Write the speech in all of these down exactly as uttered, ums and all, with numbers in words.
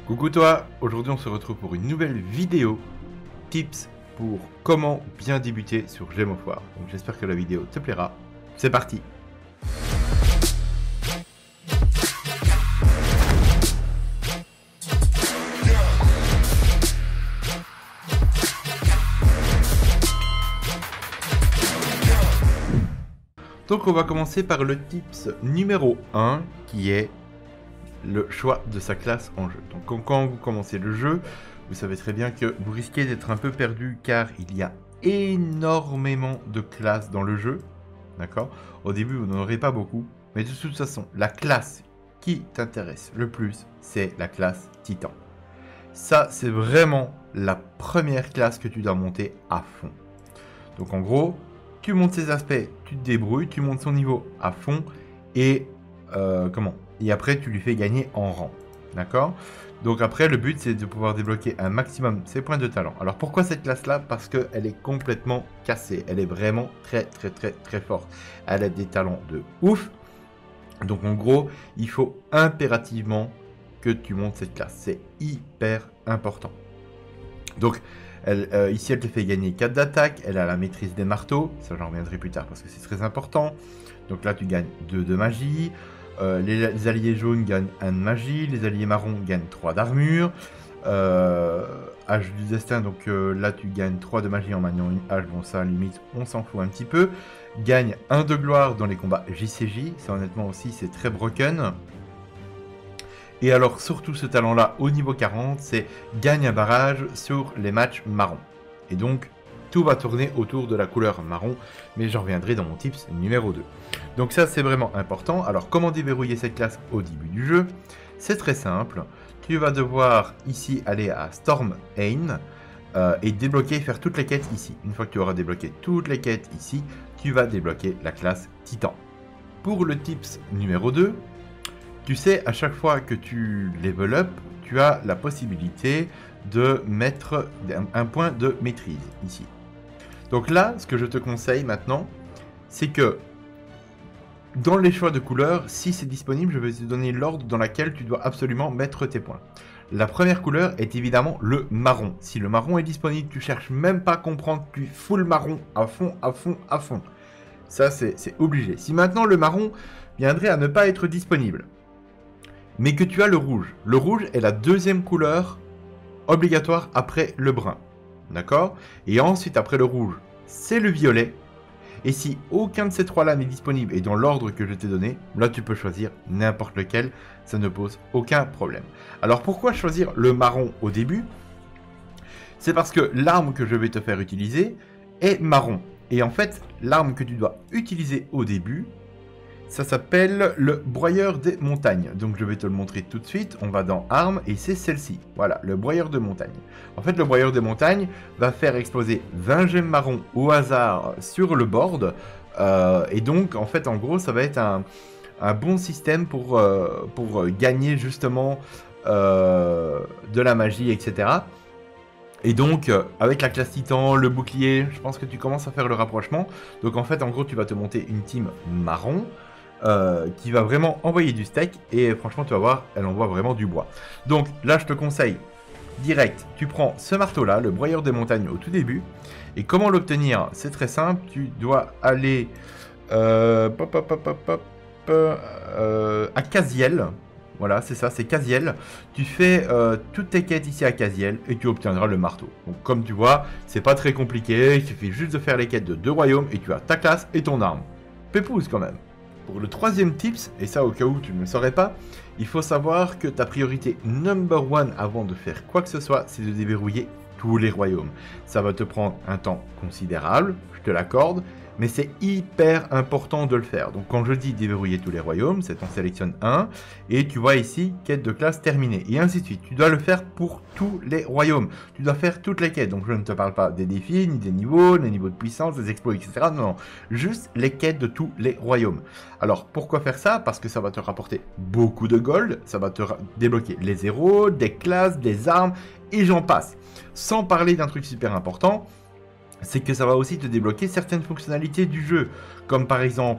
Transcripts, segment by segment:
Coucou toi, aujourd'hui on se retrouve pour une nouvelle vidéo tips pour comment bien débuter sur Game of War. Donc j'espère que la vidéo te plaira. C'est parti. Donc on va commencer par le tips numéro un qui est le choix de sa classe en jeu. Donc quand, quand vous commencez le jeu, vous savez très bien que vous risquez d'être un peu perdu car il y a énormément de classes dans le jeu. D'accord? Au début vous n'en aurez pas beaucoup, mais de toute façon la classe qui t'intéresse le plus c'est la classe Titan. Ça c'est vraiment la première classe que tu dois monter à fond. Donc en gros, tu montes ses aspects, tu te débrouilles, tu montes son niveau à fond et euh, comment Et après tu lui fais gagner en rang. D'accord? Donc après le but c'est de pouvoir débloquer un maximum ses points de talent. Alors pourquoi cette classe là? Parce qu'elle est complètement cassée. Elle est vraiment très très très très forte. Elle a des talents de ouf. Donc en gros il faut impérativement que tu montes cette classe. C'est hyper important. Donc Elle, euh, ici, elle te fait gagner quatre d'attaque, elle a la maîtrise des marteaux, ça j'en reviendrai plus tard parce que c'est très important. Donc là, tu gagnes deux de magie, euh, les, les alliés jaunes gagnent un de magie, les alliés marrons gagnent trois d'armure, euh, hache du destin, donc euh, là tu gagnes trois de magie en maniant une hache, bon ça limite on s'en fout un petit peu. Gagne un de gloire dans les combats J C J, ça honnêtement aussi c'est très broken. Et alors, surtout ce talent-là, au niveau quarante, c'est gagne un barrage sur les matchs marron. Et donc, tout va tourner autour de la couleur marron, mais j'en reviendrai dans mon tips numéro deux. Donc ça, c'est vraiment important. Alors, comment déverrouiller cette classe au début du jeu? C'est très simple. Tu vas devoir ici aller à Stormhaven euh, et débloquer, faire toutes les quêtes ici. Une fois que tu auras débloqué toutes les quêtes ici, tu vas débloquer la classe Titan. Pour le tips numéro deux, tu sais, à chaque fois que tu level up, tu as la possibilité de mettre un, un point de maîtrise ici. Donc là, ce que je te conseille maintenant, c'est que dans les choix de couleurs, si c'est disponible, je vais te donner l'ordre dans lequel tu dois absolument mettre tes points. La première couleur est évidemment le marron. Si le marron est disponible, tu cherches même pas à comprendre, tu fous le marron à fond, à fond, à fond. Ça, c'est obligé. Si maintenant le marron viendrait à ne pas être disponible, mais que tu as le rouge. Le rouge est la deuxième couleur obligatoire après le brun. D'accord? Et ensuite, après le rouge, c'est le violet. Et si aucun de ces trois-là n'est disponible et dans l'ordre que je t'ai donné, là tu peux choisir n'importe lequel. Ça ne pose aucun problème. Alors pourquoi choisir le marron au début? C'est parce que l'arme que je vais te faire utiliser est marron. Et en fait, l'arme que tu dois utiliser au début, ça s'appelle le broyeur des montagnes. Donc je vais te le montrer tout de suite. On va dans armes et c'est celle-ci. Voilà, le broyeur de montagne. En fait, le broyeur des montagnes va faire exploser vingt gemmes marron au hasard sur le board. Euh, et donc, en fait, en gros, ça va être un, un bon système pour, euh, pour gagner justement euh, de la magie, et cetera. Et donc, euh, avec la classe Titan, le bouclier, je pense que tu commences à faire le rapprochement. Donc en fait, en gros, tu vas te monter une team marron. Euh, qui va vraiment envoyer du steak et franchement tu vas voir, elle envoie vraiment du bois. Donc là je te conseille direct, tu prends ce marteau là, le broyeur des montagnes au tout début, et comment l'obtenir? C'est très simple, tu dois aller euh, pop, pop, pop, pop, pop, euh, à Casiel. Voilà, c'est ça, c'est Casiel. Tu fais euh, toutes tes quêtes ici à Casiel et tu obtiendras le marteau. Donc comme tu vois, c'est pas très compliqué, il suffit juste de faire les quêtes de deux royaumes et tu as ta classe et ton arme. Pépouze quand même. Pour le troisième tips, et ça au cas où tu ne le saurais pas, il faut savoir que ta priorité number one avant de faire quoi que ce soit, c'est de déverrouiller tous les royaumes. Ça va te prendre un temps considérable, je te l'accorde, mais c'est hyper important de le faire. Donc quand je dis déverrouiller tous les royaumes, c'est on sélectionne un, et tu vois ici, quête de classe terminée, et ainsi de suite. Tu dois le faire pour tous les royaumes. Tu dois faire toutes les quêtes. Donc je ne te parle pas des défis, ni des niveaux, des niveaux de puissance, des exploits, et cetera. Non, non, juste les quêtes de tous les royaumes. Alors pourquoi faire ça? Parce que ça va te rapporter beaucoup de gold, ça va te débloquer les héros, des classes, des armes, et j'en passe. Sans parler d'un truc super important, c'est que ça va aussi te débloquer certaines fonctionnalités du jeu, comme par exemple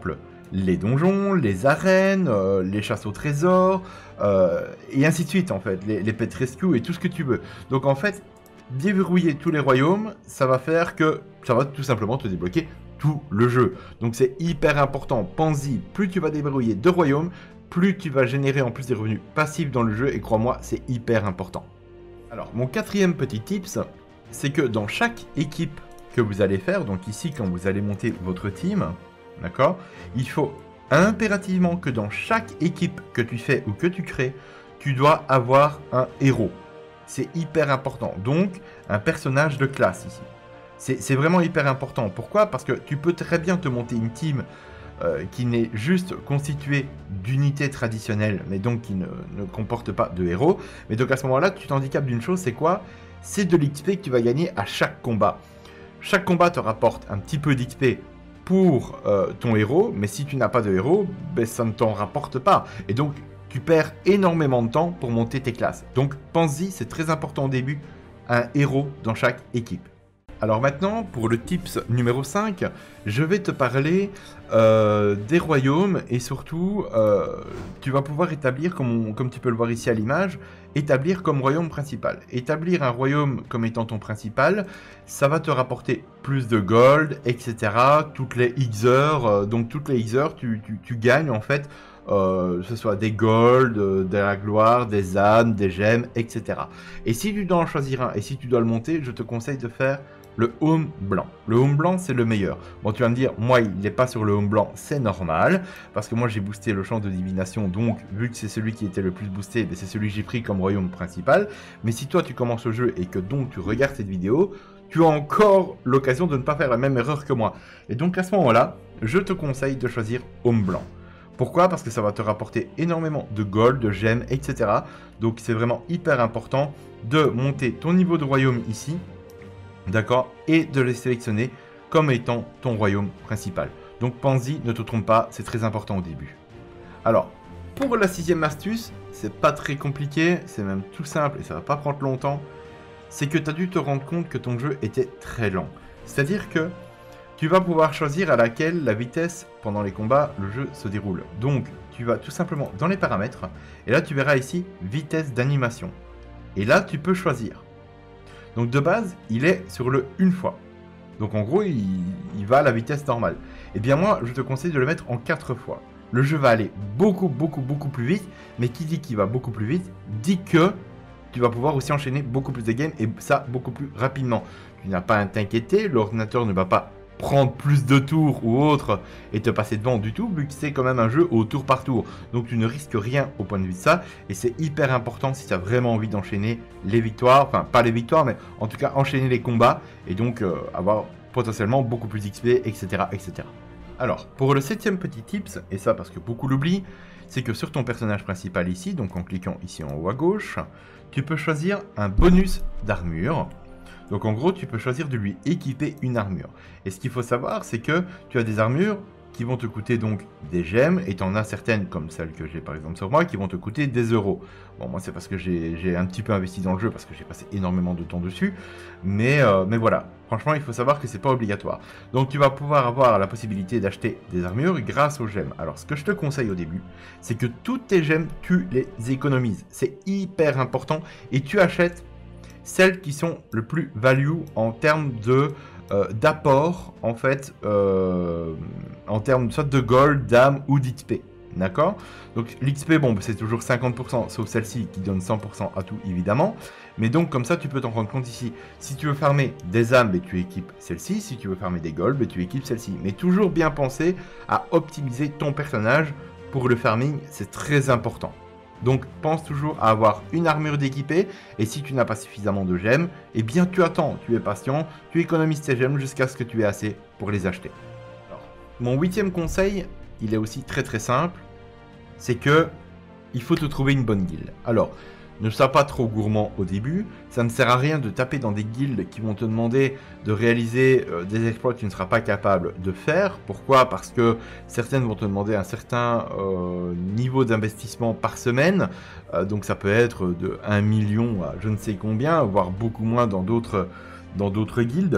les donjons, les arènes, euh, les chasses au trésor, euh, et ainsi de suite en fait, les, les pet rescue et tout ce que tu veux. Donc en fait, déverrouiller tous les royaumes, ça va faire que ça va tout simplement te débloquer tout le jeu. Donc c'est hyper important, pense-y, plus tu vas déverrouiller de royaumes, plus tu vas générer en plus des revenus passifs dans le jeu, et crois-moi, c'est hyper important. Alors, mon quatrième petit tips, c'est que dans chaque équipe que vous allez faire, donc ici quand vous allez monter votre team, d'accord, il faut impérativement que dans chaque équipe que tu fais ou que tu crées, tu dois avoir un héros. C'est hyper important, donc un personnage de classe ici. C'est vraiment hyper important. Pourquoi? Parce que tu peux très bien te monter une team euh, qui n'est juste constituée d'unités traditionnelles, mais donc qui ne, ne comporte pas de héros. Mais donc à ce moment-là, tu t'handicapes d'une chose, c'est quoi? C'est de l'X P que tu vas gagner à chaque combat. Chaque combat te rapporte un petit peu d'X P pour euh, ton héros, mais si tu n'as pas de héros, ben, ça ne t'en rapporte pas. Et donc, tu perds énormément de temps pour monter tes classes. Donc, pense-y, c'est très important au début, un héros dans chaque équipe. Alors maintenant, pour le tips numéro cinq, je vais te parler euh, des royaumes et surtout, euh, tu vas pouvoir établir, comme, on, comme tu peux le voir ici à l'image, établir comme royaume principal. Établir un royaume comme étant ton principal, ça va te rapporter plus de gold, et cetera. Toutes les X heures, euh, donc toutes les X heures, tu, tu, tu gagnes en fait, euh, que ce soit des gold, euh, de la gloire, des âmes, des gemmes, et cetera. Et si tu dois en choisir un et si tu dois le monter, je te conseille de faire le home blanc. Le home blanc, c'est le meilleur. Bon, tu vas me dire, moi, il n'est pas sur le home blanc, c'est normal, parce que moi, j'ai boosté le champ de divination, donc, vu que c'est celui qui était le plus boosté, c'est celui que j'ai pris comme royaume principal. Mais si toi, tu commences le jeu et que donc, tu regardes cette vidéo, tu as encore l'occasion de ne pas faire la même erreur que moi. Et donc, à ce moment-là, je te conseille de choisir home blanc. Pourquoi? Parce que ça va te rapporter énormément de gold, de gemmes, et cetera. Donc, c'est vraiment hyper important de monter ton niveau de royaume ici, d'accord, et de les sélectionner comme étant ton royaume principal. Donc pense-y, ne te trompe pas, c'est très important au début. Alors, pour la sixième astuce, c'est pas très compliqué, c'est même tout simple et ça va pas prendre longtemps, c'est que tu as dû te rendre compte que ton jeu était très lent. C'est-à-dire que tu vas pouvoir choisir à laquelle la vitesse pendant les combats, le jeu se déroule. Donc, tu vas tout simplement dans les paramètres, et là tu verras ici, vitesse d'animation. Et là, tu peux choisir. Donc de base, il est sur le une fois. Donc en gros, il, il va à la vitesse normale. Et bien moi, je te conseille de le mettre en quatre fois. Le jeu va aller beaucoup, beaucoup, beaucoup plus vite. Mais qui dit qu'il va beaucoup plus vite, dit que tu vas pouvoir aussi enchaîner beaucoup plus de games et ça beaucoup plus rapidement. Tu n'as pas à t'inquiéter, l'ordinateur ne va pas prendre plus de tours ou autre et te passer devant du tout, vu que c'est quand même un jeu au tour par tour. Donc tu ne risques rien au point de vue de ça, et c'est hyper important si tu as vraiment envie d'enchaîner les victoires, enfin pas les victoires, mais en tout cas enchaîner les combats, et donc euh, avoir potentiellement beaucoup plus d'X P, et cetera, et cetera. Alors, pour le septième petit tips, et ça parce que beaucoup l'oublient, c'est que sur ton personnage principal ici, donc en cliquant ici en haut à gauche, tu peux choisir un bonus d'armure. Donc en gros, tu peux choisir de lui équiper une armure. Et ce qu'il faut savoir, c'est que tu as des armures qui vont te coûter donc des gemmes, et tu en as certaines, comme celle que j'ai par exemple sur moi, qui vont te coûter des euros. Bon, moi c'est parce que j'ai un petit peu investi dans le jeu, parce que j'ai passé énormément de temps dessus, mais, euh, mais voilà, franchement il faut savoir que c'est pas obligatoire. Donc tu vas pouvoir avoir la possibilité d'acheter des armures grâce aux gemmes. Alors ce que je te conseille au début, c'est que toutes tes gemmes, tu les économises. C'est hyper important, et tu achètes celles qui sont le plus value en termes de euh, d'apport, en fait, euh, en termes soit de gold, d'âme ou d'X P. D'accord? Donc l'X P, bon, c'est toujours cinquante pour cent, sauf celle-ci qui donne cent pour cent à tout, évidemment. Mais donc, comme ça, tu peux t'en rendre compte ici. Si tu veux farmer des âmes, ben, tu équipes celle-ci. Si tu veux farmer des gold, ben, tu équipes celle-ci. Mais toujours bien penser à optimiser ton personnage pour le farming, c'est très important. Donc pense toujours à avoir une armure d'équipée, et si tu n'as pas suffisamment de gemmes, eh bien tu attends, tu es patient, tu économises tes gemmes jusqu'à ce que tu aies assez pour les acheter. Alors, mon huitième conseil, il est aussi très très simple, c'est que il faut te trouver une bonne guilde. Alors, ne sois pas trop gourmand au début, ça ne sert à rien de taper dans des guildes qui vont te demander de réaliser euh, des exploits que tu ne seras pas capable de faire. Pourquoi? Parce que certaines vont te demander un certain euh, niveau d'investissement par semaine, euh, donc ça peut être de un million à je ne sais combien, voire beaucoup moins dans d'autres dans d'autres guildes.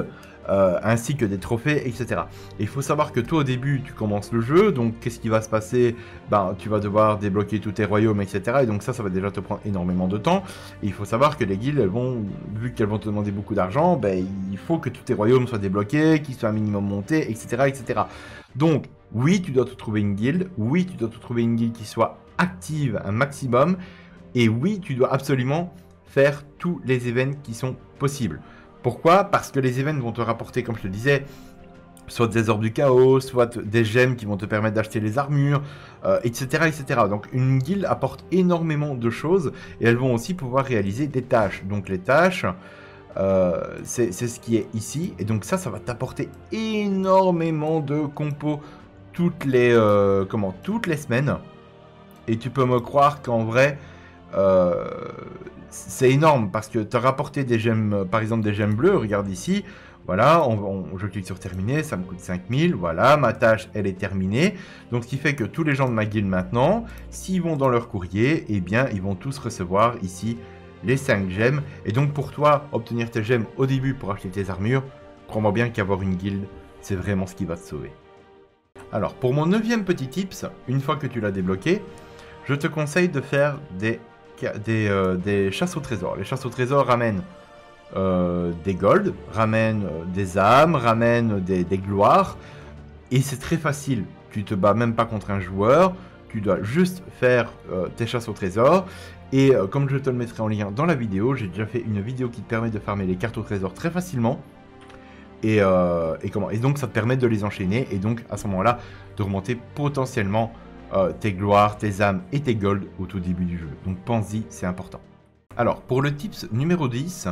euh, ainsi que des trophées, et cetera. Et il faut savoir que toi au début tu commences le jeu, donc qu'est-ce qui va se passer? Ben, tu vas devoir débloquer tous tes royaumes, et cetera. Et donc ça, ça va déjà te prendre énormément de temps. Et il faut savoir que les guildes, elles vont, vu qu'elles vont te demander beaucoup d'argent, ben, il faut que tous tes royaumes soient débloqués, qu'ils soient un minimum montés, et cetera, et cetera. Donc oui, tu dois te trouver une guilde, oui, tu dois te trouver une guilde qui soit active un maximum, et oui, tu dois absolument faire tous les événements qui sont possibles. Pourquoi? Parce que les événements vont te rapporter, comme je te disais, soit des orbes du chaos, soit des gemmes qui vont te permettre d'acheter les armures, euh, et cetera, et cetera. Donc une guilde apporte énormément de choses, et elles vont aussi pouvoir réaliser des tâches. Donc les tâches, euh, c'est ce qui est ici, et donc ça, ça va t'apporter énormément de compos toutes les, euh, comment, toutes les semaines. Et tu peux me croire qu'en vrai, euh, c'est énorme parce que tu as rapporté des gemmes, par exemple des gemmes bleues, regarde ici, voilà, on, on, je clique sur terminer, ça me coûte cinq mille, voilà, ma tâche elle est terminée. Donc ce qui fait que tous les gens de ma guilde maintenant, s'ils vont dans leur courrier, eh bien ils vont tous recevoir ici les cinq gemmes. Et donc pour toi, obtenir tes gemmes au début pour acheter tes armures, crois-moi bien qu'avoir une guilde, c'est vraiment ce qui va te sauver. Alors pour mon neuvième petit tips, une fois que tu l'as débloqué, je te conseille de faire des, des, euh, des chasses au trésor. Les chasses au trésor ramènent euh, des golds, ramènent euh, des âmes, ramènent des, des gloires. Et c'est très facile. Tu te bats même pas contre un joueur. Tu dois juste faire euh, tes chasses au trésor. Et euh, comme je te le mettrai en lien dans la vidéo, j'ai déjà fait une vidéo qui te permet de farmer les cartes au trésor très facilement. Et, euh, et, comment et donc ça te permet de les enchaîner. Et donc à ce moment-là, de remonter potentiellement Euh, tes gloires, tes âmes et tes golds au tout début du jeu. Donc pense-y, c'est important. Alors, pour le tips numéro dix,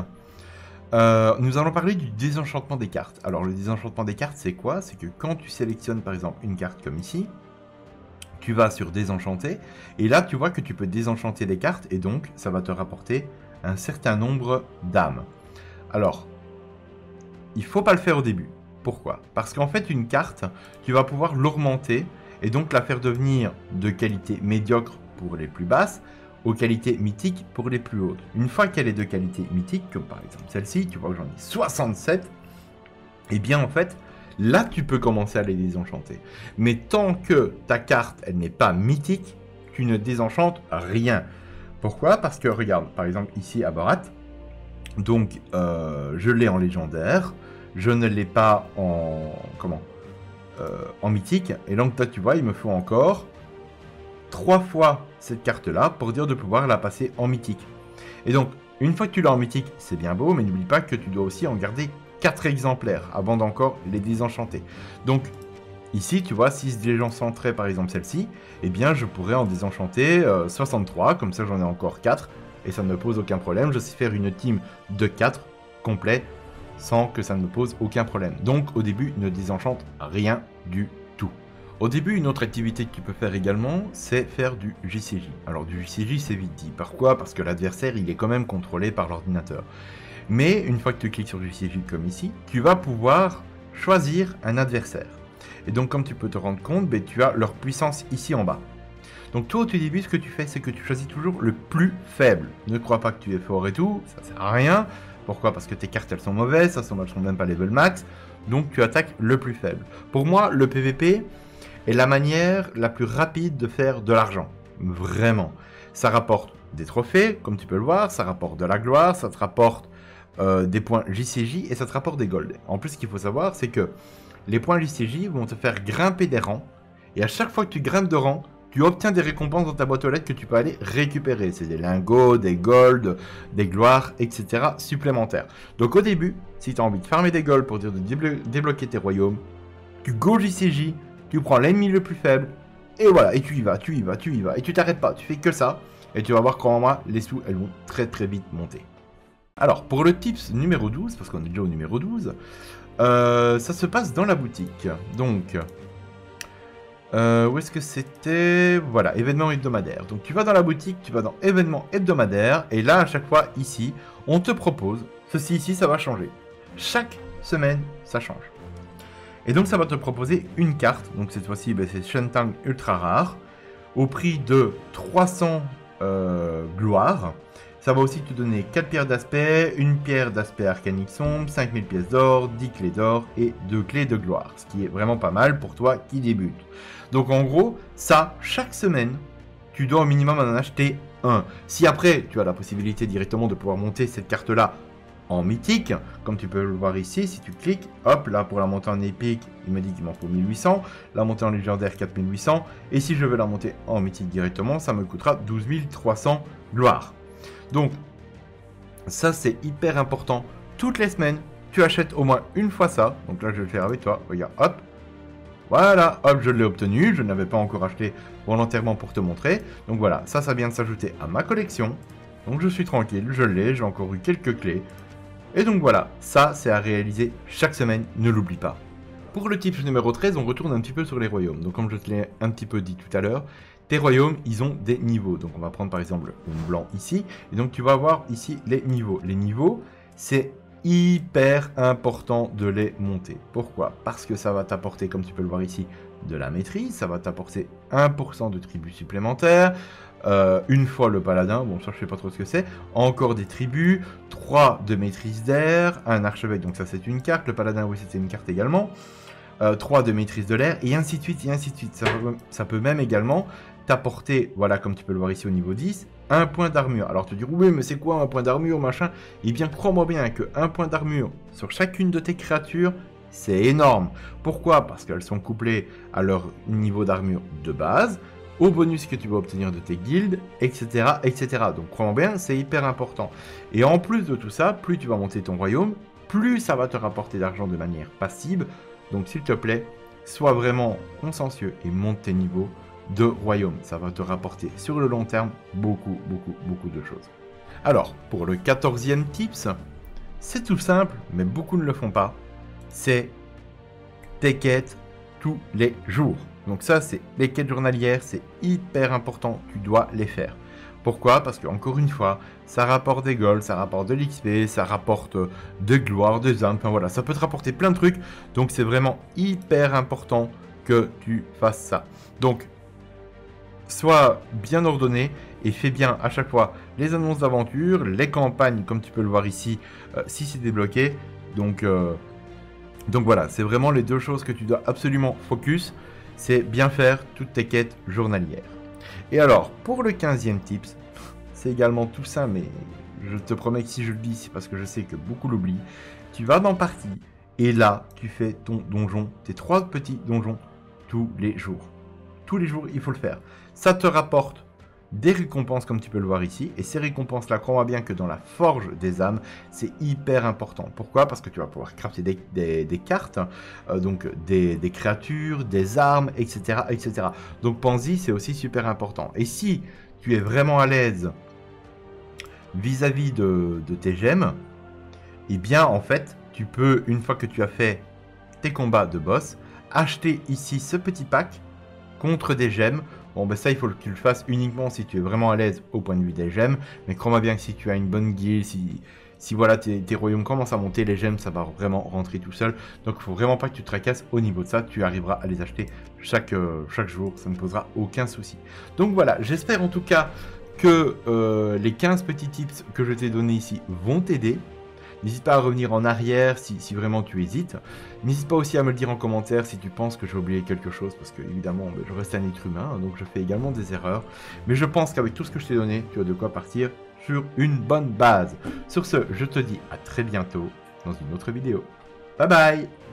euh, nous allons parler du désenchantement des cartes. Alors, le désenchantement des cartes, c'est quoi? C'est que quand tu sélectionnes par exemple une carte comme ici, tu vas sur désenchanter, et là tu vois que tu peux désenchanter des cartes, et donc ça va te rapporter un certain nombre d'âmes. Alors, il faut pas le faire au début. Pourquoi? Parce qu'en fait, une carte, tu vas pouvoir l'augmenter, et donc la faire devenir de qualité médiocre pour les plus basses, aux qualités mythiques pour les plus hautes. Une fois qu'elle est de qualité mythique, comme par exemple celle-ci, tu vois que j'en ai soixante-sept, et bien en fait, là tu peux commencer à les désenchanter. Mais tant que ta carte, elle n'est pas mythique, tu ne désenchantes rien. Pourquoi? Parce que regarde, par exemple ici à Borat, donc euh, je l'ai en légendaire, je ne l'ai pas en... comment Euh, en mythique, et donc là tu vois il me faut encore trois fois cette carte là pour dire de pouvoir la passer en mythique. Et donc une fois que tu l'as en mythique, c'est bien beau, mais n'oublie pas que tu dois aussi en garder quatre exemplaires avant d'encore les désenchanter. Donc ici tu vois, si je désenchanterais par exemple celle-ci, eh bien je pourrais en désenchanter euh, soixante-trois, comme ça j'en ai encore quatre et ça ne me pose aucun problème. Je sais faire une team de quatre complet sans que ça ne me pose aucun problème. Donc au début, ne désenchante rien du tout. Au début, une autre activité que tu peux faire également, c'est faire du J C J. Alors du J C J, c'est vite dit. Pourquoi? Parce que l'adversaire, il est quand même contrôlé par l'ordinateur. Mais une fois que tu cliques sur J C J comme ici, tu vas pouvoir choisir un adversaire. Et donc comme tu peux te rendre compte, ben, tu as leur puissance ici en bas. Donc toi au tout début, ce que tu fais, c'est que tu choisis toujours le plus faible. Ne crois pas que tu es fort et tout, ça sert à rien. Pourquoi? Parce que tes cartes elles sont mauvaises, ça ne sont même pas level max, donc tu attaques le plus faible. Pour moi, le P V P est la manière la plus rapide de faire de l'argent. Vraiment. Ça rapporte des trophées, comme tu peux le voir, ça rapporte de la gloire, ça te rapporte euh, des points J C J et ça te rapporte des golds. En plus, ce qu'il faut savoir, c'est que les points J C J vont te faire grimper des rangs, et à chaque fois que tu grimpes de rang, tu obtiens des récompenses dans ta boîte aux lettres que tu peux aller récupérer. C'est des lingots, des golds, des gloires, et cetera supplémentaires. Donc au début, si tu as envie de farmer des golds pour dire de déblo débloquer tes royaumes, tu go J C J, tu prends l'ennemi le plus faible, et voilà, et tu y vas, tu y vas, tu y vas, et tu t'arrêtes pas, tu fais que ça, et tu vas voir comment moi, les sous, elles vont très très vite monter. Alors, pour le tips numéro douze, parce qu'on est déjà au numéro douze, euh, ça se passe dans la boutique. Donc... Euh, où est-ce que c'était? Voilà, événements hebdomadaires. Donc tu vas dans la boutique, tu vas dans événements hebdomadaires, et là à chaque fois ici, on te propose, ceci ici ça va changer. Chaque semaine ça change. Et donc ça va te proposer une carte, donc cette fois-ci ben, c'est Shentang ultra rare, au prix de trois cents euh, gloires, Ça va aussi te donner quatre pierres d'aspect, une pierre d'aspect arcanique sombre, cinq mille pièces d'or, dix clés d'or et deux clés de gloire. Ce qui est vraiment pas mal pour toi qui débute. Donc en gros, ça, chaque semaine, tu dois au minimum en acheter un. Si après, tu as la possibilité directement de pouvoir monter cette carte-là en mythique, comme tu peux le voir ici, si tu cliques, hop, là pour la monter en épique, il m'a dit qu'il m'en faut mille huit cents, la monter en légendaire quatre mille huit cents, et si je veux la monter en mythique directement, ça me coûtera douze mille trois cents gloires. Donc, ça c'est hyper important. Toutes les semaines, tu achètes au moins une fois ça. Donc là, je vais le faire avec toi. Regarde, hop. Voilà, hop, je l'ai obtenu. Je n'avais pas encore acheté volontairement pour te montrer. Donc voilà, ça, ça vient de s'ajouter à ma collection. Donc je suis tranquille, je l'ai, j'ai encore eu quelques clés. Et donc voilà, ça c'est à réaliser chaque semaine, ne l'oublie pas. Pour le tips numéro treize, on retourne un petit peu sur les royaumes. Donc comme je te l'ai un petit peu dit tout à l'heure, tes royaumes, ils ont des niveaux. Donc on va prendre par exemple le blanc ici. Et donc tu vas voir ici les niveaux. Les niveaux, c'est hyper important de les monter. Pourquoi? Parce que ça va t'apporter, comme tu peux le voir ici, de la maîtrise. Ça va t'apporter un pour cent de tribus supplémentaires. Euh, une fois le paladin, bon ça je sais pas trop ce que c'est, encore des tribus, trois de maîtrise d'air, un archevêque, donc ça c'est une carte, le paladin oui c'était une carte également, euh, trois de maîtrise de l'air, et ainsi de suite, et ainsi de suite. Ça, ça peut même également t'apporter, voilà comme tu peux le voir ici au niveau dix, un point d'armure. Alors tu te dis oui mais c'est quoi un point d'armure machin? Eh bien crois-moi bien que un point d'armure sur chacune de tes créatures, c'est énorme. Pourquoi? Parce qu'elles sont couplées à leur niveau d'armure de base, au bonus que tu vas obtenir de tes guildes, et cetera, et cetera. Donc crois-moi bien, c'est hyper important. Et en plus de tout ça, plus tu vas monter ton royaume, plus ça va te rapporter d'argent de manière passive. Donc s'il te plaît, sois vraiment consciencieux et monte tes niveaux de royaume. Ça va te rapporter sur le long terme beaucoup, beaucoup, beaucoup de choses. Alors, pour le quatorzième tips, c'est tout simple, mais beaucoup ne le font pas. C'est tes quêtes tous les jours. Donc ça, c'est les quêtes journalières, c'est hyper important, tu dois les faire. Pourquoi? Parce que encore une fois, ça rapporte des golds, ça rapporte de l'X P, ça rapporte de gloire, des âmes, enfin voilà, ça peut te rapporter plein de trucs. Donc c'est vraiment hyper important que tu fasses ça. Donc, sois bien ordonné et fais bien à chaque fois les annonces d'aventure, les campagnes, comme tu peux le voir ici, euh, si c'est débloqué. Donc, euh, donc voilà, c'est vraiment les deux choses que tu dois absolument focus. C'est bien faire toutes tes quêtes journalières. Et alors, pour le quinzième tips, c'est également tout ça, mais je te promets que si je le dis, c'est parce que je sais que beaucoup l'oublient. Tu vas dans partie, et là, tu fais ton donjon, tes trois petits donjons, tous les jours. Tous les jours, il faut le faire. Ça te rapporte des récompenses, comme tu peux le voir ici, et ces récompenses-là, crois-moi bien que dans la forge des âmes, c'est hyper important. Pourquoi? Parce que tu vas pouvoir crafter des, des, des cartes, euh, donc des, des créatures, des armes, et cetera, et cetera. Donc pense-y, c'est aussi super important. Et si tu es vraiment à l'aise vis-à-vis de, de tes gemmes, eh bien en fait, tu peux, une fois que tu as fait tes combats de boss, acheter ici ce petit pack contre des gemmes. Bon, ben ça, il faut que tu le fasses uniquement si tu es vraiment à l'aise au point de vue des gemmes. Mais crois-moi bien que si tu as une bonne guilde, si, si voilà, tes, tes royaumes commencent à monter, les gemmes, ça va vraiment rentrer tout seul. Donc, il faut vraiment pas que tu te tracasses au niveau de ça. Tu arriveras à les acheter chaque, euh, chaque jour. Ça ne posera aucun souci. Donc, voilà. J'espère en tout cas que euh, les quinze petits tips que je t'ai donnés ici vont t'aider. N'hésite pas à revenir en arrière si, si vraiment tu hésites. N'hésite pas aussi à me le dire en commentaire si tu penses que j'ai oublié quelque chose, parce que évidemment, ben, je reste un être humain, donc je fais également des erreurs. Mais je pense qu'avec tout ce que je t'ai donné, tu as de quoi partir sur une bonne base. Sur ce, je te dis à très bientôt dans une autre vidéo. Bye bye!